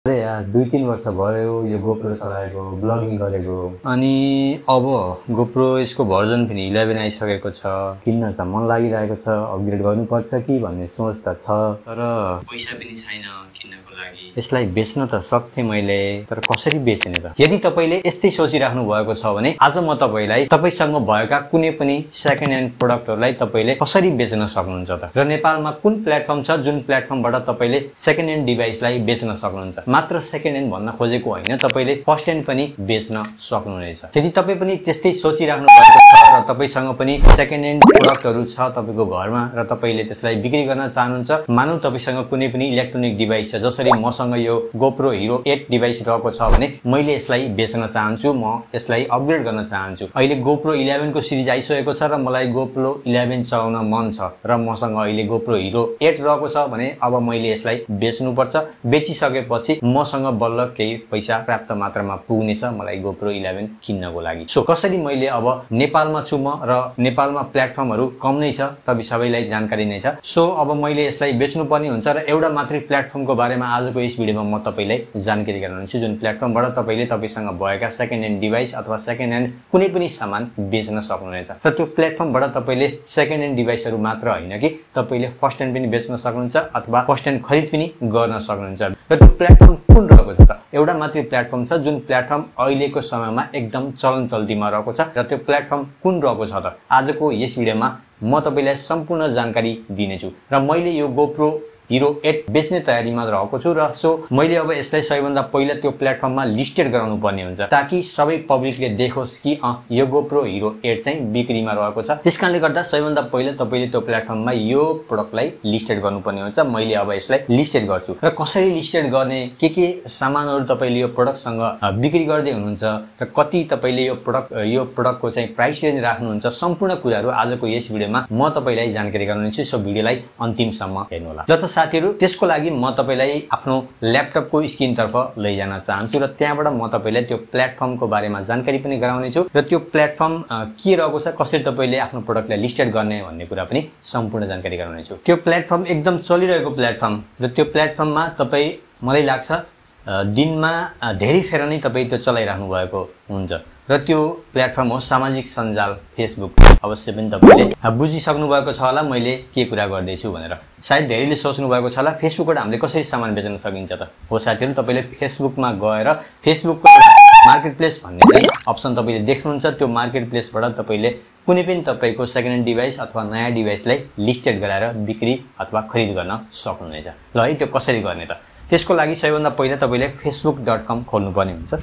अरे यार 2-3 वर्ष भयो यो गोप्रो चलाएको, ब्लगिङ गरेको। अनि अब गोप्रो यसको भर्जन पनि 11 आइसकेको छ। किन्न त मन लागिरहेको छ, अपग्रेड गर्नुपर्छ कि भन्ने सोच त छ, तर पैसा पनि छैन किन्नको लागि। यसलाई बेच्न त सक्थे मैले, तर कसरी बेच्ने त? यदि तपाईले यस्तै सोचिराख्नु भएको छ भने आज म तपाईलाई तपाईसँग भएका कुनै पनि सेकेन्ड ह्यान्ड प्रोडक्टहरुलाई तपाईले कसरी बेच्न सक्नुहुन्छ त? र नेपालमा कुन प्लेटफर्म छ जुन प्लेटफर्मबाट तपाईले सेकेन्ड ह्यान्ड डिभाइसलाई बेच्न सक्नुहुन्छ? मात्र सेकेन्ड ह्यान्ड भन्न खोजेको होइन, तपाईले फर्स्ट ह्यान्ड पनि बेच्न सक्नुहुनेछ। यदि तपाई पनि त्यस्तै सोचिराख्नु भएको छ र तपाईसँग पनि सेकेन्ड ह्यान्ड प्रोडक्टहरु छ तपाईको घरमा र तपाईले त्यसलाई बिक्री गर्न चाहनुहुन्छ, मानौ तपाईसँग कुनै पनि इलेक्ट्रोनिक डिभाइस छ, जसरी मसँग यो गोप्रो हिरो 8 डिभाइस रहेको छ भने मैले यसलाई बेच्न चाहन्छु, म यसलाई अपग्रेड गर्न चाहन्छु। अहिले गोप्रो 11 को सिरिज आइसकेको छ र मलाई गोप्रो 11 चलाउन मन छ र मसँग अहिले गोप्रो हिरो 8 रहेको छ भने अब मैले यसलाई बेच्नुपर्छ। बेचिसकेपछि मसँग बल्ल केही पैसा पर्याप्त मात्रामा पुग्नेछ मलाई गोप्रो 11 किन्नको लागि। सो कसरी मैले अब नेपालमा छु म र नेपालमा प्लेटफर्महरु कम नै छ, तपाईं सबैलाई जानकारी नै छ। सो अब मैले यसलाई बेच्नु पर्ने हुन्छ र एउटा मात्रै प्लेटफर्मको बारेमा आजको यस भिडियोमा म तपाईलाई जानकारी गराउँछु, जुन प्लेटफर्मबाट तपाईले तपाईसँग भएका सेकेन्ड ह्यान्ड डिभाइस अथवा सेकेन्ड ह्यान्ड कुनै पनि सामान बेच्न सक्नुहुनेछ। र त्यो प्लेटफर्मबाट तपाईले सेकेन्ड ह्यान्ड डिभाइसहरु मात्र हैन कि तपाईले फर्स्ट ह्यान्ड पनि बेच्न सक्नुहुन्छ अथवा फर्स्ट ह्यान्ड खरिद पनि गर्न सक्नुहुन्छ। र त्यो प्लेटफर्म कुन रहेको छ त? एउटा मात्रै प्लेटफर्म छ जुन प्लेटफर्म अहिलेको समयमा एकदम चलन चल्तीमा रहेको छ र त्यो प्लेटफर्म कुन रहेको छ त? आजको यस भिडियोमा म तपाईलाई सम्पूर्ण जानकारी दिनेछु र मैले यो गोप्रो हिरो 8 बेच्ने तयारीमा रहेको छु र सो मैले अब यसलाई सबैभन्दा पहिला त्यो प्लेटफर्ममा लिस्टेड गराउनु पर्ने हुन्छ ताकि सबै पब्लिकले देखोस् कि यो गोप्रो हिरो 8 चाहिँ बिक्रीमा रहेको छ। त्यसकारणले गर्दा सबैभन्दा पहिला तपाईले त्यो प्लेटफर्ममा यो प्रोडक्टलाई लिस्टेड गर्नुपर्ने हुन्छ। मैले अब यसलाई लिस्टेड गर्छु र कसरी लिस्टेड गर्ने, के सामानहरु तपाईले यो प्रोडक्टसँग बिक्री गर्दै हुनुहुन्छ र कति तपाईले यो प्रोडक्टको चाहिँ प्राइस रेन्ज राख्नुहुन्छ, सम्पूर्ण कुराहरु आजको यस भिडियोमा म तपाईलाई जानकारी गराउनेछु। सो भिडियोलाई अन्तिमसम्म हेर्नु होला। ल त साथीहरु, त्यसको लागि म तपाईलाई आफ्नो ल्यापटपको स्क्रिनतर्फ लैजान चाहन्छु र त्यहाँबाट म तपाईलाई त्यो प्लेटफर्मको बारेमा जानकारी पनि गराउने छु र त्यो प्लेटफर्म के रहेको छ, कसरी तपाईले आफ्नो प्रोडक्टलाई लिस्टेड गर्ने भन्ने कुरा पनि सम्पूर्ण जानकारी गराउने छु। त्यो प्लेटफर्म एकदम चलिरहेको प्लेटफर्म र त्यो प्लेटफर्ममा तपाई मलाई लाग्छ दिनमा धेरै फेर नै तपाई त्यो चलाइराख्नु भएको हुन्छ र त्यो प्लेटफर्म हो सामाजिक सञ्जाल फेसबुक। अवश्य पनि तपाईले बुझिसक्नु भएको छ होला मैले के कुरा गर्दै छु भनेर। सायद धेरैले सोच्नु भएको छ होला फेसबुकबाट हामीले कसरी सामान बेच्न सकिन्छ त? हो साथीहरु, तपाईले फेसबुकमा गएर फेसबुकको मार्केट प्लेस भन्ने चाहिँ अप्सन तपाईले देख्नुहुन्छ। त्यो मार्केट प्लेसबाट तपाईले कुनै पनि तपाईको सेकेन्ड ह्यान्ड डिभाइस अथवा नयाँ डिभाइसलाई लिस्टेड गराएर बिक्री अथवा खरिद गर्न सक्नुहुनेछ। ल है, त्यो कसरी गर्ने त? त्यसको लागि सबैभन्दा पहिला तपाईले facebook.com खोल्नु पर्ने हुन्छ।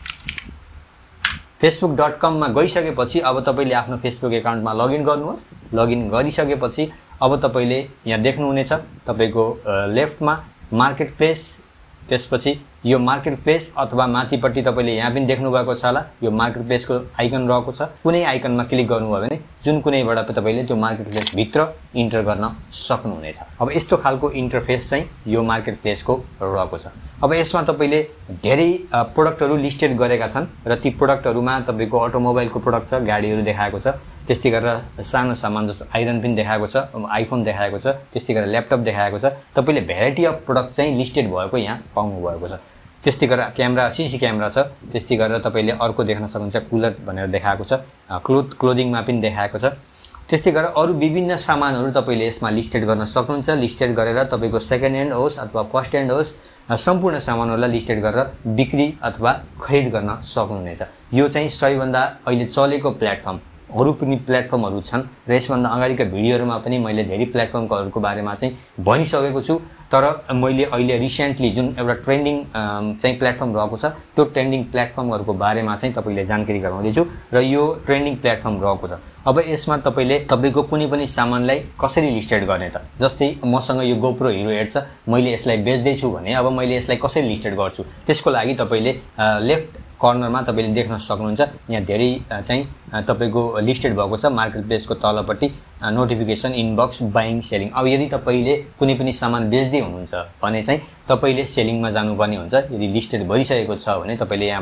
facebook.com मा गइसकेपछि अब तपाईले आफ्नो फेसबुक एकाउन्टमा लगइन गर्नुहोस्। लगइन गरिसकेपछि अब तपाईले यहाँ देख्नुहुनेछ तपाईको लेफ्टमा मार्केट प्लेस, त्यसपछि यो मार्केट प्लेस अथवा माथिपट्टि तपाईले यहाँ पनि देख्नु भएको छ होला यो मार्केट प्लेसको आइकन रहेको छ। कुनै आइकनमा क्लिक गर्नुभयो भने जुन कुनैबाट तपाईले त्यो मार्केट प्लेस भित्र इन्टर गर्न सक्नुहुनेछ। अब यस्तो खालको इन्टरफेस चाहिँ यो मार्केट प्लेसको रहेको छ। अब यसमा तपाईले धेरै प्रोडक्टहरु लिस्टेड गरेका छन् र ती प्रोडक्टहरुमा तपाईको अटोमोबाइलको प्रोडक्ट छ, गाडीहरु देखाएको छ, त्यस्तै गरेर सानो सामान जस्तो आइरन पनि देखाएको छ, आइफोन देखाएको छ, त्यस्तै गरेर ल्यापटप देखाएको छ। तपाईले भेराइटी अफ प्रोडक्ट चाहिँ लिस्टेड भएको यहाँ पाउनु भएको छ। त्यस्तै गरेर क्यामेरा, सीसी क्यामेरा छ, त्यस्तै गरेर तपाईले अर्को देख्न सक्नुहुन्छ कुलर भनेर देखाएको छ, क्लोदिङमा पनि देखाएको छ। त्यस्तै गरेर अरु विभिन्न सामानहरु तपाईले यसमा लिस्टेड गर्न सक्नुहुन्छ। लिस्टेड गरेर तपाईको सेकेन्ड ह्यान्ड होस् अथवा फर्स्ट ह्यान्ड होस्, सम्पूर्ण सामानहरुलाई लिस्टेड गरेर बिक्री अथवा खरिद गर्न सक्नुहुनेछ। यो चाहिँ सबैभन्दा अहिले चलेको प्लेटफर्म। अरु पनि प्लेटफर्महरु छन् र यसभन्दा अगाडिका भिडियोहरुमा पनि मैले धेरै प्लेटफर्महरुको बारेमा चाहिँ भनिसकेको छु, तर मैले अहिले रिसेन्टली जुन एउटा ट्रेन्डिङ चाहिँ प्लेटफर्म रहेको छ त्यो ट्रेन्डिङ प्लेटफर्महरुको बारेमा चाहिँ तपाईलाई जानकारी गराउँदै छु र यो ट्रेन्डिङ प्लेटफर्म रहेको छ। अब यसमा तपाईले तपाईको कुनै पनि सामानलाई कसरी लिस्टेड गर्ने त? जस्तै मसँग यो गोप्रो हिरो 8 छ, मैले यसलाई बेच्दै छु भने अब मैले यसलाई कसरी लिस्टेड गर्छु? त्यसको लागि तपाईले लेफ्ट कर्नरमा तपाईले देख्न सक्नुहुन्छ यहाँ धेरै चाहिँ तपाईको लिस्टेड भएको छ। मार्केट प्लेसको तलपट्टि नोटिफिकेसन, इनबक्स, बाइङ, सेलिङ। अब यदि तपाईले कुनै पनि सामान बेच्दै हुनुहुन्छ भने चाहिँ तपाईले सेलिङमा जानुपर्ने हुन्छ। यदि लिस्टेड भइसकेको छ भने तपाईले यहाँबाट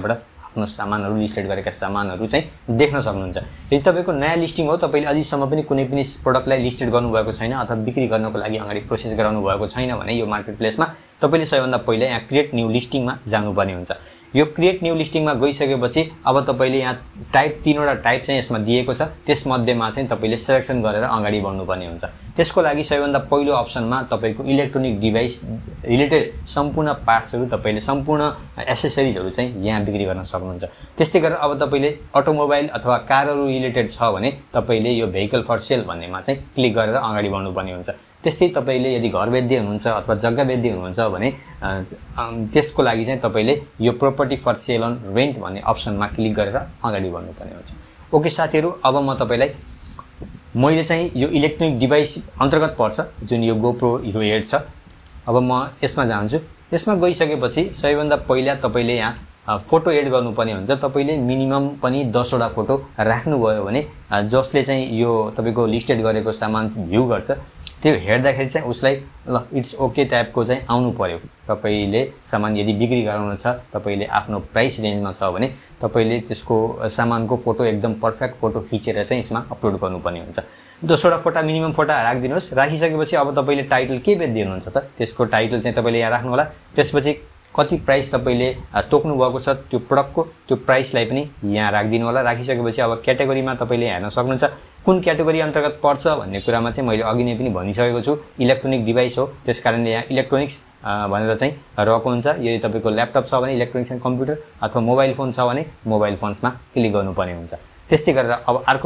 आफ्नो सामानहरू लिस्टेड गरेका सामानहरू चाहिँ देख्न सक्नुहुन्छ। यदि तपाईँको नयाँ लिस्टिङ हो, तपाईँले अझैसम्म पनि कुनै पनि प्रोडक्टलाई लिस्टेड गर्नुभएको छैन अथवा बिक्री गर्नको लागि अगाडि प्रोसेस गराउनु भएको छैन भने यो मार्केट प्लेसमा तपाईँले सबैभन्दा पहिला यहाँ क्रिएट न्यू लिस्टिङमा जानुपर्ने हुन्छ। यो क्रिएट न्यू लिस्टिङमा गइसकेपछि अब तपाईँले यहाँ टाइप 3वटा टाइप चाहिँ यसमा दिएको छ, त्यसमध्येमा चाहिँ तपाईँले सेलेक्सन गरेर अगाडि बढ्नुपर्ने हुन्छ। त्यसको लागि सबैभन्दा पहिलो अप्सनमा तपाईँको इलेक्ट्रोनिक डिभाइस रिलेटेड सम्पूर्ण पार्ट्सहरू, तपाईँले सम्पूर्ण एसेसरिजहरू चाहिँ यहाँ बिक्री गर्न सक्नुहुन्छ। त्यस्तै गरेर अब तपाईँले अटोमोबाइल अथवा कारहरू रिलेटेड छ भने तपाईँले यो भेहिकल फर सेल भन्नेमा चाहिँ क्लिक गरेर अगाडि बढ्नुपर्ने हुन्छ। त्यस्तै तपाईँले यदि घर बेच्दै हुनुहुन्छ अथवा जग्गा बेच्दै हुनुहुन्छ भने त्यसको लागि चाहिँ तपाईँले यो property for sale on rent भन्ने अप्सनमा क्लिक गरेर अगाडि बढ्नुपर्ने हुन्छ। ओके साथीहरू, अब म तपाईँलाई मैले चाहिँ यो इलेक्ट्रोनिक डिभाइस अन्तर्गत पर्छ जुन यो गोप्रो हिरो 8 छ। अब म यसमा जान्छु। यसमा गइसकेपछि सबैभन्दा पहिला तपाईँले यहाँ फोटो एड गर्नुपर्ने हुन्छ। तपाईँले मिनिमम पनि 10वटा फोटो राख्नुभयो भने जसले चाहिँ यो तपाईँको लिस्टेड गरेको सामान भ्यू गर्छ त्यो हेर्दाखेरि चाहिँ उसलाई ल इट्स ओके टाइपको चाहिँ आउनु पर्यो। तपाईँले सामान यदि बिक्री गराउनु छ, तपाईँले आफ्नो प्राइस रेन्जमा छ भने तपाईँले त्यसको सामानको फोटो एकदम पर्फेक्ट फोटो खिचेर चाहिँ यसमा अपलोड गर्नुपर्ने हुन्छ। 10वटा फोटो मिनिमम फोटो राखिदिनुहोस्। राखिसकेपछि अब तपाईँले टाइटल के बेच्दै हुनुहुन्छ त त्यसको टाइटल चाहिँ तपाईँले यहाँ राख्नु होला। त्यसपछि कति प्राइस तपाईँले तोक्नु भएको छ त्यो प्रडक्टको त्यो प्राइसलाई पनि यहाँ राखिदिनु होला। राखिसकेपछि अब क्याटेगोरीमा तपाईँले हेर्न सक्नुहुन्छ कुन क्याटेगोरी अन्तर्गत पर्छ भन्ने कुरामा चाहिँ मैले अघि नै पनि भनिसकेको छु। इलेक्ट्रोनिक डिभाइस हो, त्यसकारणले यहाँ इलेक्ट्रोनिक्स भनेर चाहिँ रहेको हुन्छ। यदि तपाईँको ल्यापटप छ भने इलेक्ट्रोनिक्स एन्ड कम्प्युटर अथवा मोबाइल फोन छ भने मोबाइल फोन्समा क्लिक गर्नुपर्ने हुन्छ। त्यस्तै गरेर अब अर्को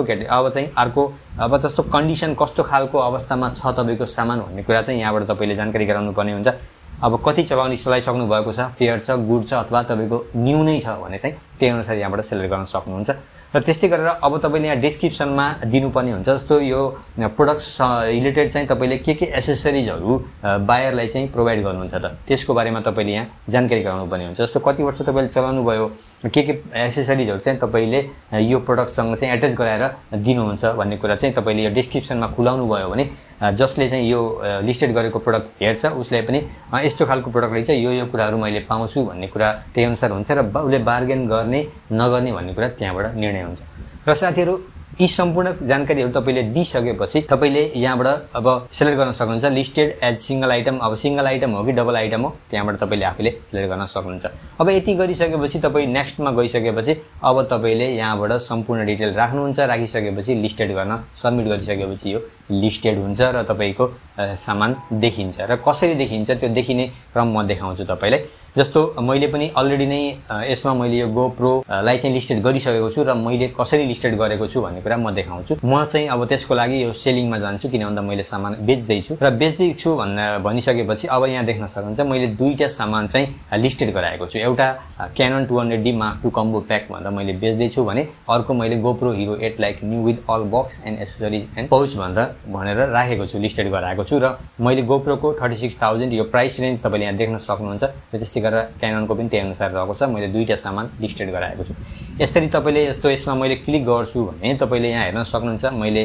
अब जस्तो कन्डिसन कस्तो खालको अवस्थामा छ तपाईँको सामान भन्ने कुरा चाहिँ यहाँबाट तपाईँले जानकारी गराउनुपर्ने हुन्छ। अब कति चलाइसक्नु भएको छ, फेयर छ, गुड छ अथवा तपाईँको न्यू नै छ भने चाहिँ त्यही अनुसार यहाँबाट सेलेक्ट गर्न सक्नुहुन्छ। र त्यस्तै गरेर अब तपाईँले यहाँ डिस्क्रिप्सनमा दिनुपर्ने हुन्छ। जस्तो यो प्रोडक्ट्स रिलेटेड चाहिँ तपाईँले के एसेसरिजहरू बायरलाई चाहिँ प्रोभाइड गर्नुहुन्छ त त्यसको बारेमा तपाईँले यहाँ जानकारी गराउनु पर्ने हुन्छ। जस्तो कति वर्ष तपाईँले चलाउनु भयो, के एसेसरिजहरू चाहिँ तपाईँले यो प्रोडक्टसँग चाहिँ एट्याच गराएर दिनुहुन्छ भन्ने कुरा चाहिँ तपाईँले यो डिस्क्रिप्सनमा खुलाउनु भयो भने जसले चाहिँ यो लिस्टेड गरेको प्रोडक्ट हेर्छ उसलाई पनि यस्तो खालको प्रोडक्ट रहेछ, यो कुराहरू मैले पाउँछु भन्ने कुरा त्यही अनुसार हुन्छ र उसले बार्गेन गर्ने नगर्ने भन्ने कुरा त्यहाँबाट निर्णय हुन्छ। र साथीहरू यी सम्पूर्ण जानकारीहरू तपाईँले दिइसकेपछि तपाईँले यहाँबाट अब सेलेक्ट गर्न सक्नुहुन्छ लिस्टेड एज सिंगल आइटम। अब सिंगल आइटम हो कि डबल आइटम हो त्यहाँबाट तपाईँले आफूले सेलेक्ट गर्न सक्नुहुन्छ। अब यति गरिसकेपछि तपाईँ नेक्स्टमा गइसकेपछि अब तपाईँले यहाँबाट सम्पूर्ण डिटेल राख्नुहुन्छ। राखिसकेपछि लिस्टेड गर्न सबमिट गरिसकेपछि यो लिस्टेड हुन्छ र तपाईँको सामान देखिन्छ। र कसरी देखिन्छ त्यो देखिने क्रम म देखाउँछु तपाईँलाई। जस्तो मैले पनि अलरेडी नै यसमा मैले यो गोप्रोलाई चाहिँ लिस्टेड गरिसकेको छु र मैले कसरी लिस्टेड गरेको छु भन्ने कुरा म देखाउँछु। म चाहिँ अब त्यसको लागि यो सेलिङमा जान्छु किन भन्दा मैले सामान बेच्दैछु र बेच्दैछु भनिसकेपछि अब यहाँ देख्न सक्नुहुन्छ मैले दुईटा सामान चाहिँ लिस्टेड गराएको छु। एउटा Canon 200D Mark II combo pack भन्दा मैले बेच्दैछु भने अर्को मैले GoPro Hero 8 like new with all box and accessories and pouch भनेर राखेको छु, लिस्टेड गराएको छु। र मैले गोप्रोको 36,000 यो प्राइस रेन्ज तपाईँले यहाँ देख्न सक्नुहुन्छ। त्यस्तै गरेर क्याननको पनि त्यही अनुसार रहेको छ। मैले दुईटा सामान लिस्टेड गराएको छु। यसरी तपाईँले यस्तो यसमा मैले क्लिक गर्छु भने तपाईँले यहाँ हेर्न सक्नुहुन्छ मैले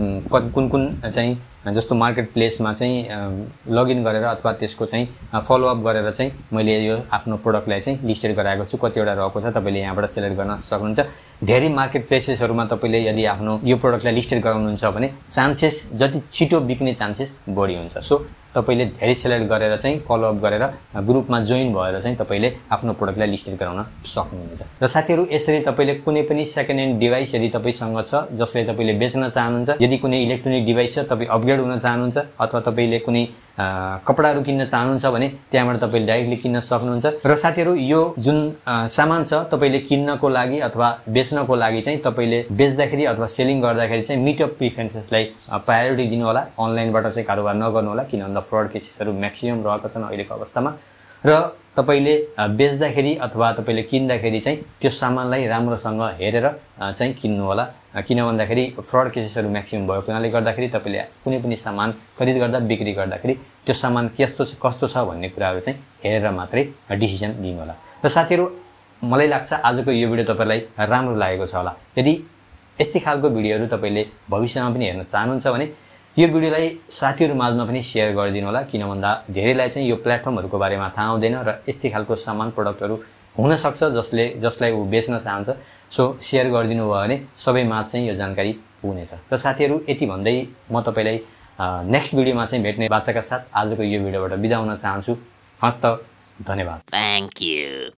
कुन चाहिँ जस्तो मार्केट प्लेसमा चाहिँ लगइन गरेर अथवा त्यसको चाहिँ फलोअप गरेर चाहिँ मैले यो आफ्नो प्रोडक्टलाई चाहिँ लिस्टेड गराएको छु। कतिवटा रहेको छ तपाईँले यहाँबाट सेलेक्ट गर्न सक्नुहुन्छ। धेरै मार्केट प्लेसेसहरूमा तपाईँले यदि आफ्नो यो प्रोडक्टलाई लिस्टेड गराउनुहुन्छ भने चान्सेस जति छिटो बिक्ने चान्सेस बढी हुन्छ। सो तपाईँले धेरै सेलेक्ट गरेर चाहिँ फलोअप गरेर ग्रुपमा जोइन भएर चाहिँ तपाईँले आफ्नो प्रोडक्टलाई लिस्टेड गराउन सक्नुहुनेछ। र साथीहरू यसरी तपाईँले कुनै पनि सेकेन्ड ह्यान्ड डिभाइस यदि तपाईँसँग छ जसलाई तपाईँले बेच्न चाहनुहुन्छ, यदि कुनै इलेक्ट्रोनिक डिभाइस छ तपाईँ अपग्रेड हुन चाहनुहुन्छ अथवा तपाईँले कुनै कपडाहरू किन्न चाहनुहुन्छ भने त्यहाँबाट तपाईँले डाइरेक्टली किन्न सक्नुहुन्छ। र साथीहरू यो जुन सामान छ तपाईँले किन्नको लागि अथवा बेच्नको लागि चाहिँ तपाईँले बेच्दाखेरि अथवा सेलिङ गर्दाखेरि चाहिँ मिटअप प्रिफरेन्सेसलाई प्रायोरिटी दिनु होला। अनलाइनबाट चाहिँ कारोबार नगर्नु होला किन भन्दा फ्रड केसेसहरू म्याक्सिमम रहेका छन् अहिलेको अवस्थामा। र तपाईँले बेच्दाखेरि अथवा तपाईँले किन्दाखेरि चाहिँ त्यो सामानलाई राम्रोसँग हेरेर चाहिँ किन्नु होला। किन भन्दाखेरि फ्रड केसेसहरू म्याक्सिमम भएको हुनाले गर्दाखेरि तपाईँले कुनै पनि सामान खरिद गर्दा बिक्री गर्दाखेरि त्यो सामान कस्तो छ भन्ने कुराहरू चाहिँ हेरेर मात्रै डिसिजन लिनु होला। र साथीहरू मलाई लाग्छ आजको यो भिडियो तपाईँलाई राम्रो लागेको छ होला। यदि यस्तै खालको भिडियोहरू तपाईँले भविष्यमा पनि हेर्न चाहनुहुन्छ भने यो भिडियोलाई साथीहरू माझमा पनि सेयर गरिदिनु होला। किन भन्दा धेरैलाई चाहिँ यो प्लेटफर्महरूको बारेमा थाहा हुँदैन र यस्तै खालको सामान प्रोडक्टहरू हुनसक्छ जसलाई ऊ बेच्न चाहन्छ। सो सेयर गरिदिनु भयो भने सबैमा चाहिँ यो जानकारी पुग्नेछ। र साथीहरू यति भन्दै म तपाईँलाई नेक्स्ट भिडियोमा चाहिँ भेट्ने बाचाका साथ आजको यो भिडियोबाट बिदा हुन चाहन्छु। हस्त, धन्यवाद। Thank you.